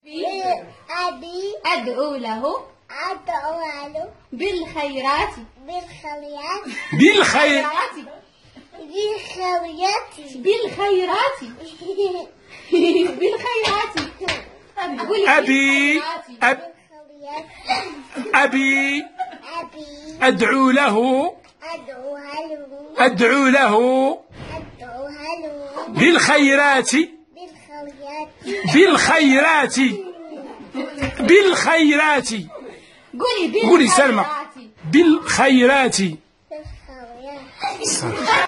أبي أدعو له بالخيرات بالخيرات بالخيرات بالخيرات أبي أبي أدعو له بالخيرات بالخيرات بالخيرات. قولي سلمى بالخيرات.